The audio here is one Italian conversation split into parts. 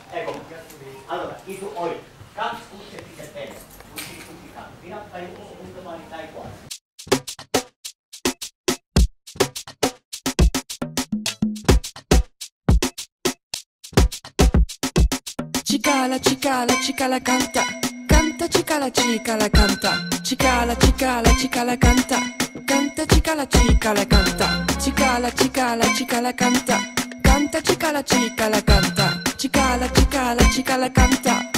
Ecco, allora, i tuoi canti tutti e bene, tutti i canti, fino a fare un domani dai quasi. Cicala, cicala, cicala canta, canta cicala, cicala canta, cicala, cicala, cicala canta, canta cicala, cicala canta, cicala, cicala, cicala canta, canta cicala, cicala canta, cicala, cicala, cicala canta.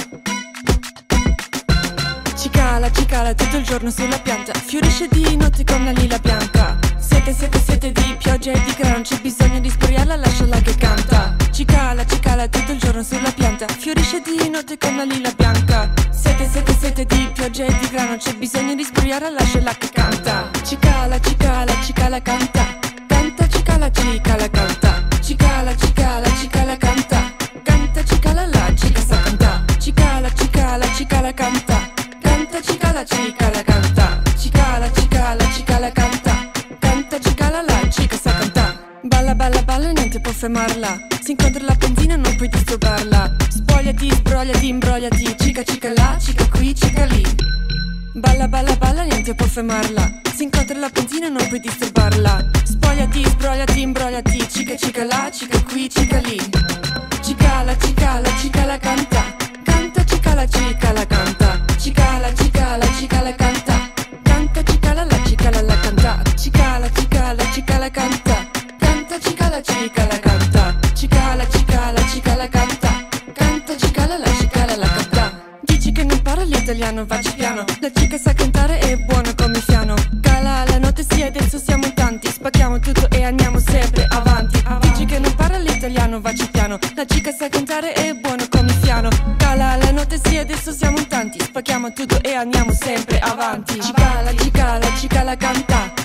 Cicala, cicala tutto il giorno sulla pianta, fiorisce di notte con la lila bianca. Sete di pioggia e di grano, non c'è bisogno di sbriarla, lasciala che canta. Cicala, cicala tutto il giorno sulla pianta, fiorisce di notte con la lila bianca. Sete di pioggia e di grano, non c'è bisogno di sbriarla, lasciala che canta. Cicala, cicala, cicala canta, canta cicala, cicala canta, cicala, cicala, cicala canta, canta cicala, la cica sa canta. Cicala, cicala, cicala canta, canta cicala, cicala canta, cicala, cicala, cicala canta, canta cicala, la cica sa canta. Balla, balla, balla, niente può fermarla, si incontra la benzina, non puoi disturbarla. Spogliati, sbrogliati, imbrogliati, cica, cica là, cica qui, cica lì. Balla, balla, balla, niente può fermarla, si incontra la benzina, non puoi disturbarla. Spogliati, sbrogliati, imbrogliati, cica, cica là, cica qui, cica lì. Cicala, cicala, cicala canta, canta cicala, cicala canta, cicala, cicala, cicala canta, canta cicala, la cicala la canta. Cicala, cicala, cicala canta, canta cicala, cicala canta, cicala, cicala, cicala canta, canta cicala, la cicala la canta. Dici che non parla l'italiano, vacci piano, la cica sa cantare, è buona come il fiano. Cala la notte, sì, adesso siamo in tanti, spacchiamo tutto e andiamo sempre avanti. Dici che non parla l'italiano, vacci piano, la cica sa cantare, è buona come il fiano. Cala la notte, sì, adesso siamo in tanti, spacchiamo tutto e andiamo sempre avanti. Cicala, cicala, cicala canta,